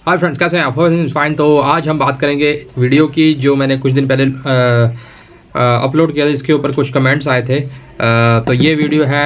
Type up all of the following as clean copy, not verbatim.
Hi friends, कैसे हैं आप? फाइन। तो आज हम बात करेंगे वीडियो की जो मैंने कुछ दिन पहले अपलोड किया था। इसके ऊपर कुछ कमेंट्स आए थे। तो ये वीडियो है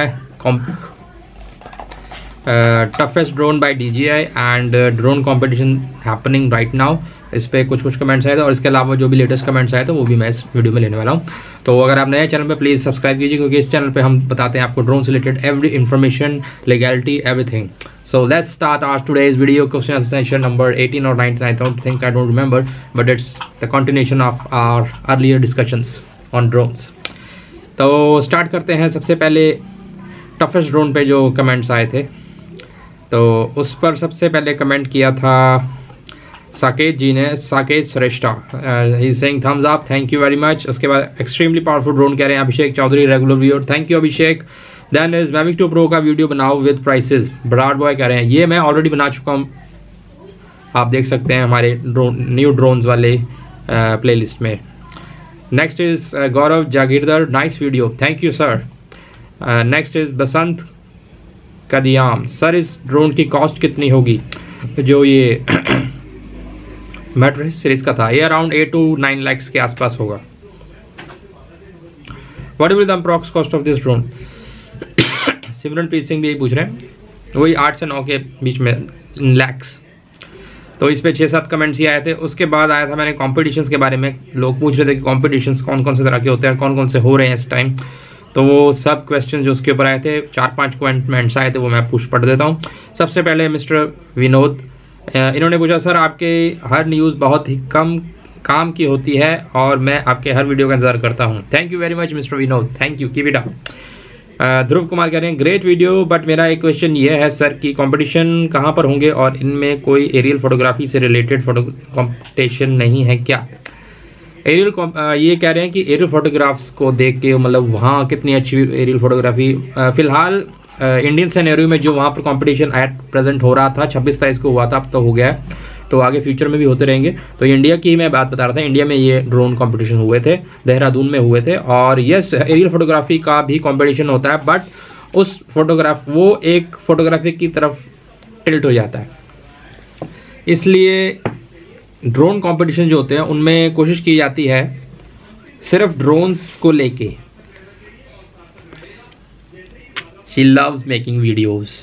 toughest drone by DJI and drone competition happening right now. इस पर कुछ कमेंट्स आए थे और इसके अलावा जो भी लेटेस्ट कमेंट्स आए थे वो भी मैं इस वीडियो में लेने वाला हूँ। तो अगर आप नए चैनल पे प्लीज़ सब्सक्राइब कीजिए, क्योंकि इस चैनल पे हम बताते हैं आपको ड्रोन से related every information, legality, everything. So let's start our today's video. Question session number 18 or 19. I don't think, I don't remember, but it's the continuation of our earlier discussions on drones. तो start करते हैं। सबसे पहले toughest drone पे जो comments आए थे, तो उस पर सबसे पहले कमेंट किया था साकेत जी ने, Saket Shrestha. He is saying thumbs up, thank you very much. उसके बाद एक्सट्रीमली पावरफुल ड्रोन कह रहे हैं Abhishek Chaudhary, regular viewer, thank you Abhishek. Then is Mavic 2 pro का वीडियो बनाओ विद प्राइसेस, बराड़ बॉय कह रहे हैं ये मैं ऑलरेडी बना चुका हूँ, आप देख सकते हैं हमारे न्यू ड्रोन्स वाले प्लेलिस्ट में। Next is Gaurav Jagirdar, nice video, thank you sir. Next is Basant Kadiyam, sir इस ड्रोन की कॉस्ट कितनी होगी? जो ये मेट्रो सीरीज का था, ये अराउंड 8 to 9 lakhs के आसपास होगा। What will the approx cost of this drone? Simranpreet Singh भी यही पूछ रहे हैं, वही 8 से 9 के बीच में लैक्स। तो इस पे 6-7 कमेंट्स ही आए थे। उसके बाद आया था मैंने कॉम्पिटिशन्स के बारे में, लोग पूछ रहे थे कि कॉम्पिटिशन्स कौन कौन से तरह के होते हैं, कौन कौन से हो रहे हैं इस टाइम। तो वो सब क्वेश्चन जो उसके ऊपर आए थे, 4-5 कमेंट्स आए थे, वो मैं पढ़ देता हूँ। सबसे पहले मिस्टर विनोद, इन्होंने पूछा सर आपके हर न्यूज़ बहुत ही कम काम की होती है और मैं आपके हर वीडियो का इंतजार करता हूँ। Thank you very much mister Vinod, thank you, keep it up. Dhruv Kumar कह रहे हैं ग्रेट वीडियो, बट मेरा एक क्वेश्चन ये है सर कि कंपटीशन कहाँ पर होंगे और इनमें कोई एरियल फोटोग्राफी से रिलेटेड कंपटीशन नहीं है क्या? एरियल ये कह रहे हैं कि एरियल फोटोग्राफ्स को देख के मतलब वहाँ कितनी अच्छी एरियल फोटोग्राफी, फिलहाल इंडियन सिनेरियो में जो वहाँ पर कंपटीशन एट प्रेजेंट हो रहा था, 26 तारीख को हुआ था, अब तो हो गया है, तो आगे फ्यूचर में भी होते रहेंगे। तो इंडिया की मैं बात बता रहा था, इंडिया में ये ड्रोन कंपटीशन हुए थे, देहरादून में हुए थे। और यस, एरियल फोटोग्राफी का भी कंपटीशन होता है, बट उस वो एक फोटोग्राफी की तरफ टिल्ट हो जाता है। इसलिए ड्रोन कंपटीशन जो होते हैं उनमें कोशिश की जाती है सिर्फ ड्रोन्स को लेके। She loves making videos.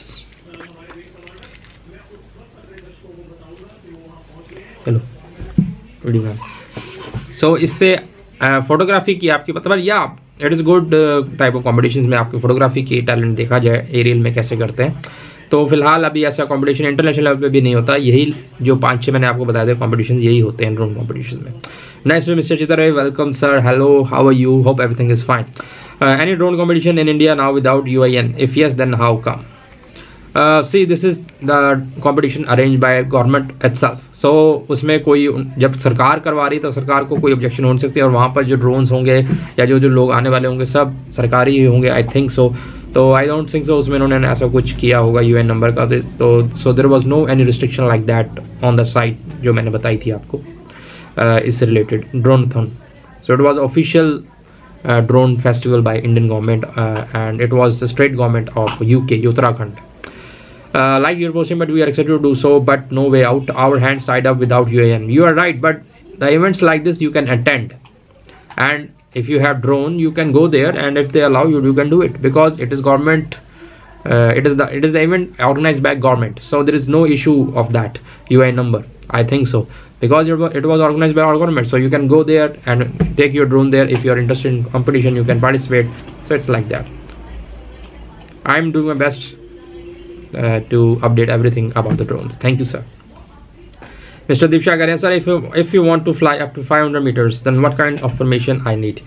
चलो वीडियो में सो इससे फोटोग्राफी की आपकी मतलब या it is good type of competition में आपकी फोटोग्राफी की टैलेंट देखा जाए एरियल में कैसे करते हैं। तो फिलहाल अभी ऐसा कंपटीशन इंटरनेशनल लेवल पे भी नहीं होता, यही जो 5-6 मैंने आपको बताया था कंपटीशन यही होते हैं ड्रोन कॉम्पिटिशन में। Next mister Chitre, welcome sir, hello, how are you, hope everything is fine. Any drone competition in India now without UIN? If yes then how come? See this is the competition arrange by government itself. So उसमें कोई जब सरकार करवा रही तो सरकार को कोई ऑब्जेक्शन हो नहीं सकती, और वहाँ पर जो ड्रोन्स होंगे या जो लोग आने वाले होंगे सब सरकारी ही होंगे, आई थिंक सो। तो आई डोंट थिंक सो उसमें उन्होंने ऐसा कुछ किया होगा UN नंबर का। तो so there was no any restriction like that on the site जो मैंने बताई थी आपको इससे related droneathon. So it was official drone festival by Indian government and it was the state government of UK, Uttarakhand. Like you're posting, but we are excited to do so, but no way out. Our hands tied up without UAN. You are right, but the events like this you can attend, and if you have drone, you can go there, and if they allow you, you can do it because it is government. It is the event organized by government, so there is no issue of that UAN number. I think so because it was organized by our government, so you can go there and take your drone there. If you are interested in competition, you can participate. So it's like that. I'm doing my best to update everything about the drones. Thank you sir. Mr. Divsha keh rahe hain sir, if you want to fly up to 500 meters, then what kind of formation I need?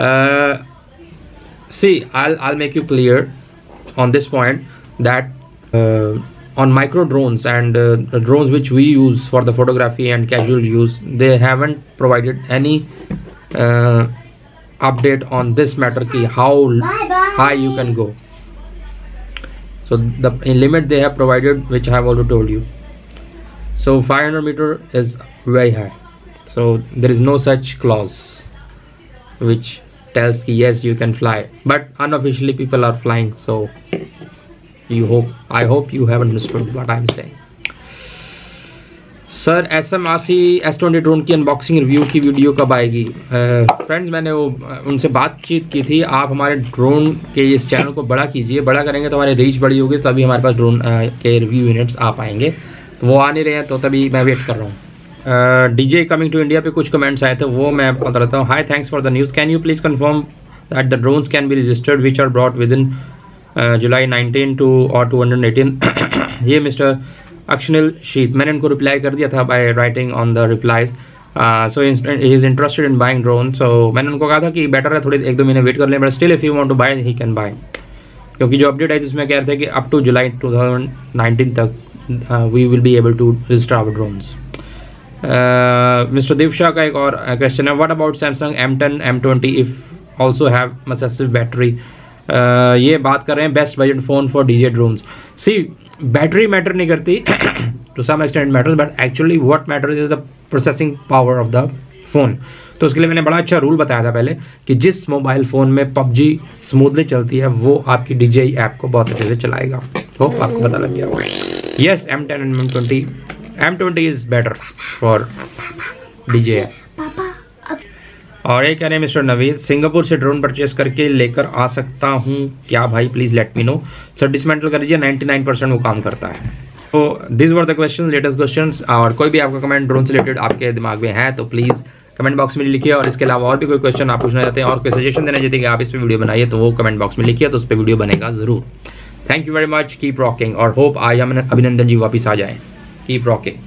See, I'll make you clear on this point that on micro drones and the drones which we use for the photography and casual use, they haven't provided any update on this matter ki how high you can go. So the limit they have provided, which I have already told you. So 500 meter is very high. So there is no such clause which tells yes you can fly. But unofficially people are flying. So I hope you have understood what I'm saying. Sir SMRC S20 drone की unboxing review की video कब आएगी? Friends मैंने वो उनसे बातचीत की थी, आप हमारे ड्रोन के इस चैनल को बड़ा कीजिए, बड़ा करेंगे तो हमारी रीच बड़ी होगी, तभी हमारे पास ड्रोन के रिव्यू यूनिट्स आ पाएंगे। तो वो आ नहीं रहे हैं तो तभी मैं वेट कर रहा हूँ। DJ कमिंग टू इंडिया पे कुछ कमेंट्स आए थे, वो मैं बता देता हूँ। Hi, thanks for the news, can you please confirm that the drones can be registered which are brought within July 19 to और 218। ये मिस्टर अक्षनिल शीत, मैंने इनको रिप्लाई कर दिया था by writing on the replies. So he is interested in buying drone. So मैंने उनको कहा था कि बेटर है थोड़े 1-2 महीने वेट कर लें, but still if you want to buy he can buy, क्योंकि जो अपडेट है जिसमें कह रहे थे कि अप टू जुलाई 2019 तक we will be able to register our drones. Mister Divsha का एक और क्वेश्चन है, what about Samsung M10 M20 if also have massive battery? ये बात कर रहे हैं best budget phone for DJ drones. See battery matter नहीं करती, to some extent matters, but actually what matters is the processing power of the phone. तो उसके लिए मैंने बड़ा अच्छा रूल बताया था पहले कि जिस मोबाइल फ़ोन में PUBG स्मूथली चलती है वो आपकी DJI ऐप को बहुत अच्छे से चलाएगा। होप आपको पता लग गया होगा। Yes, M10 and M20 is better for DJI। और ये कह रहे हैं मिस्टर नवीन, सिंगापुर से ड्रोन परचेस करके लेकर आ सकता हूँ क्या भाई? Please let me know. Sir dismantle कर दीजिए, 99% वो काम करता है। तो this were the question, latest questions. और कोई भी आपका कमेंट ड्रोन से रिलेटेड आपके दिमाग में है तो प्लीज़ कमेंट बॉक्स में लिखिए। और इसके अलावा और भी कोई क्वेश्चन आप पूछना चाहते हैं और कोई सजेशन देना चाहते हैं कि आप इस पर वीडियो बनाइए तो वो कमेंट बॉक्स में लिखिए, तो उस पर वीडियो बनेगा ज़रूर। Thank you very much, keep rocking, और होप आज अभिनंदन जी वापस आ जाएँ। Keep rocking.